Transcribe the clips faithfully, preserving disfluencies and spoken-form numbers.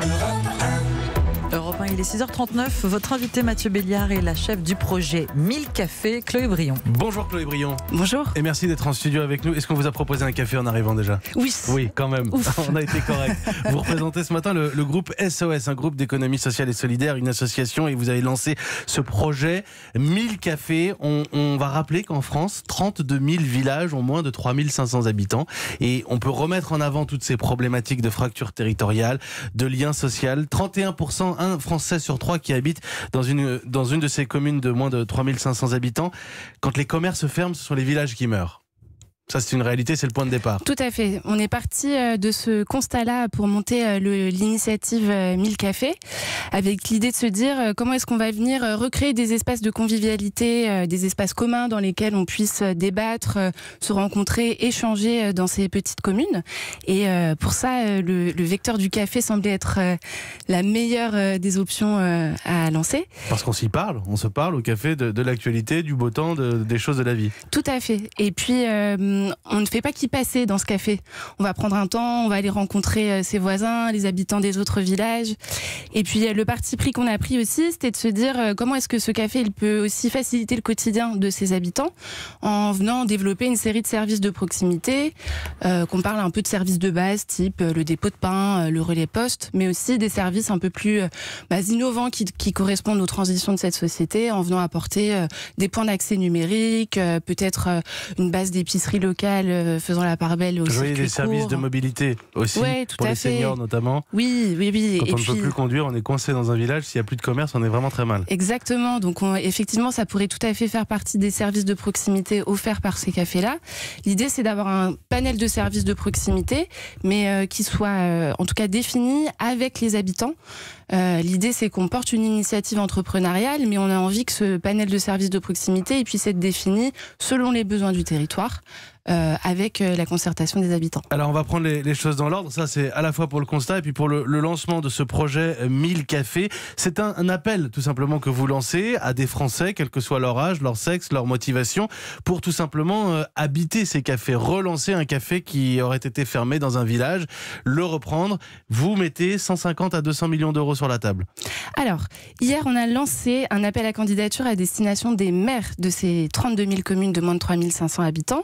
Europe un, il est six heures trente-neuf. Votre invité Mathieu Béliard est la chef du projet mille cafés, Chloé Brion. Bonjour Chloé Brion. Bonjour. Et merci d'être en studio avec nous. Est-ce qu'on vous a proposé un café en arrivant déjà? Oui. Oui, quand même. Ouf. On a été correct. Vous représentez ce matin le, le groupe S O S, un groupe d'économie sociale et solidaire, une association, et vous avez lancé ce projet mille cafés. On, on va rappeler qu'en France, trente-deux mille villages ont moins de trois mille cinq cents habitants. Et on peut remettre en avant toutes ces problématiques de fracture territoriale, de lien social. trente et un pour cent, un Français sur trois qui habite dans une, dans une de ces communes de moins de trois mille cinq cents habitants. Quand les commerces ferment, ce sont les villages qui meurent. Ça, c'est une réalité, c'est le point de départ. Tout à fait. On est parti de ce constat-là pour monter l'initiative mille cafés, avec l'idée de se dire comment est-ce qu'on va venir recréer des espaces de convivialité, des espaces communs dans lesquels on puisse débattre, se rencontrer, échanger dans ces petites communes. Et pour ça, le, le vecteur du café semblait être la meilleure des options à lancer. Parce qu'on s'y parle, on se parle au café de, de l'actualité, du beau temps, de, des choses de la vie. Tout à fait. Et puis... Euh, on ne fait pas qu'y passer dans ce café. On va prendre un temps, on va aller rencontrer ses voisins, les habitants des autres villages. Et puis le parti pris qu'on a pris aussi, c'était de se dire comment est-ce que ce café il peut aussi faciliter le quotidien de ses habitants en venant développer une série de services de proximité, euh, qu'on parle un peu de services de base, type le dépôt de pain, le relais poste, mais aussi des services un peu plus bah, innovants qui, qui correspondent aux transitions de cette société, en venant apporter euh, des points d'accès numériques, euh, peut-être euh, une base d'épicerie locale faisant la part belle aussi. Vous voyez des services de mobilité aussi, ouais, tout pour à les fait. seniors notamment. Oui, oui, oui. Quand et on puis... ne peut plus conduire, on est coincé dans un village. S'il n'y a plus de commerce, on est vraiment très mal. Exactement. Donc on, effectivement, ça pourrait tout à fait faire partie des services de proximité offerts par ces cafés-là. L'idée, c'est d'avoir un panel de services de proximité, mais euh, qui soit euh, en tout cas défini avec les habitants. Euh, l'idée, c'est qu'on porte une initiative entrepreneuriale, mais on a envie que ce panel de services de proximité il puisse être défini selon les besoins du territoire. Euh, avec euh, la concertation des habitants. Alors on va prendre les, les choses dans l'ordre. Ça, c'est à la fois pour le constat et puis pour le, le lancement de ce projet euh, mille cafés. C'est un, un appel tout simplement que vous lancez à des Français, quel que soit leur âge, leur sexe, leur motivation, pour tout simplement euh, habiter ces cafés, relancer un café qui aurait été fermé dans un village, le reprendre. Vous mettez cent cinquante à deux cents millions d'euros sur la table. Alors, hier, on a lancé un appel à candidature à destination des maires de ces trente-deux mille communes de moins de trois mille cinq cents habitants.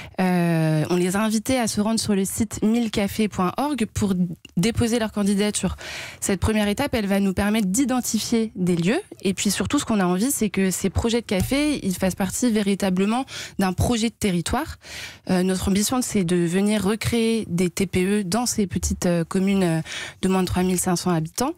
Euh, on les a invités à se rendre sur le site mille cafés point org pour déposer leur candidature. Cette première étape, elle va nous permettre d'identifier des lieux. Et puis surtout, ce qu'on a envie, c'est que ces projets de café, ils fassent partie véritablement d'un projet de territoire. Euh, notre ambition, c'est de venir recréer des T P E dans ces petites euh, communes de moins de trois mille cinq cents habitants.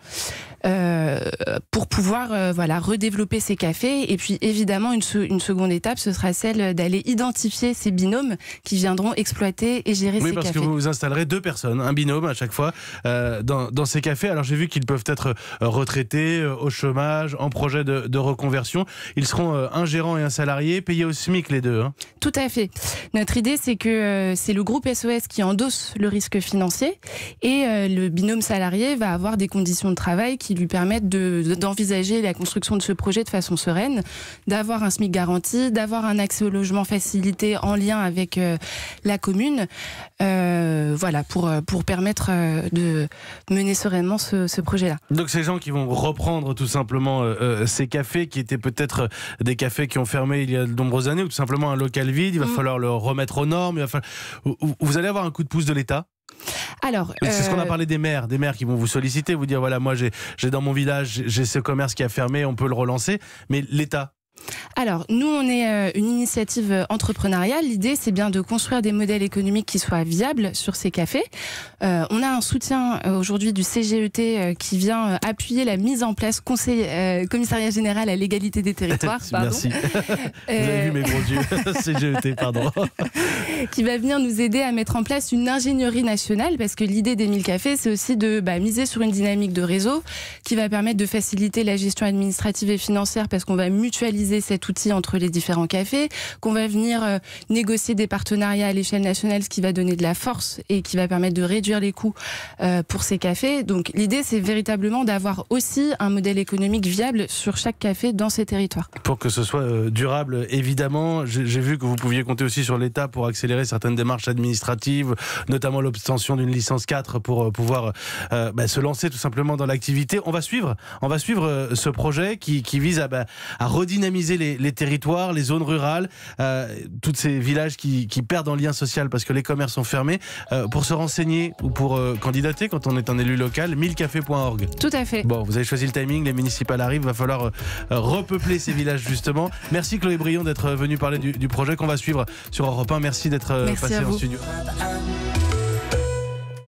Euh, pour pouvoir euh, voilà, redévelopper ces cafés. Et puis évidemment, une, se une seconde étape, ce sera celle d'aller identifier ces binômes qui viendront exploiter et gérer oui, ces cafés. Oui, parce que vous vous installerez deux personnes, un binôme à chaque fois, euh, dans, dans ces cafés. Alors j'ai vu qu'ils peuvent être retraités, euh, au chômage, en projet de, de reconversion. Ils seront euh, un gérant et un salarié, payés au SMIC les deux. Hein. Tout à fait. Notre idée, c'est que euh, c'est le groupe S O S qui endosse le risque financier et euh, le binôme salarié va avoir des conditions de travail qui lui permettent de, d'envisager la construction de ce projet de façon sereine, d'avoir un SMIC garanti, d'avoir un accès au logement facilité en lien avec euh, la commune, euh, voilà, pour, pour permettre euh, de mener sereinement ce, ce projet-là. Donc ces gens qui vont reprendre tout simplement euh, ces cafés qui étaient peut-être des cafés qui ont fermé il y a de nombreuses années ou tout simplement un local vide, il va mmh. falloir le remettre aux normes, il va falloir... vous allez avoir un coup de pouce de l'État ? Alors, c'est ce qu'on a euh... parlé des maires, des maires qui vont vous solliciter, vous dire voilà, moi j'ai, j'ai dans mon village, j'ai ce commerce qui a fermé, on peut le relancer, mais l'État ? Alors, nous, on est euh, une initiative entrepreneuriale. L'idée, c'est bien de construire des modèles économiques qui soient viables sur ces cafés. Euh, on a un soutien euh, aujourd'hui du C G E T euh, qui vient euh, appuyer la mise en place conseil, euh, commissariat général à l'égalité des territoires. Pardon. Merci. Vous avez vu mes gros yeux. C G E T, pardon. Qui va venir nous aider à mettre en place une ingénierie nationale, parce que l'idée des mille cafés, c'est aussi de bah, miser sur une dynamique de réseau qui va permettre de faciliter la gestion administrative et financière, parce qu'on va mutualiser mutualiser cet outil entre les différents cafés, qu'on va venir euh, négocier des partenariats à l'échelle nationale, ce qui va donner de la force et qui va permettre de réduire les coûts euh, pour ces cafés. Donc l'idée, c'est véritablement d'avoir aussi un modèle économique viable sur chaque café dans ces territoires. Pour que ce soit euh, durable, évidemment, j'ai, j'ai vu que vous pouviez compter aussi sur l'État pour accélérer certaines démarches administratives, notamment l'obtention d'une licence quatre pour euh, pouvoir euh, bah, se lancer tout simplement dans l'activité. On va suivre, on va suivre euh, ce projet qui, qui vise à, bah, à redynamiser les, les territoires, les zones rurales, euh, tous ces villages qui, qui perdent en lien social parce que les commerces sont fermés. Euh, pour se renseigner ou pour euh, candidater quand on est un élu local, mille cafés point org. Tout à fait. Bon, vous avez choisi le timing, les municipales arrivent, va falloir euh, repeupler ces villages justement. Merci Chloé Brion d'être venue parler du, du projet qu'on va suivre sur Europe un. Merci d'être euh, passé en studio.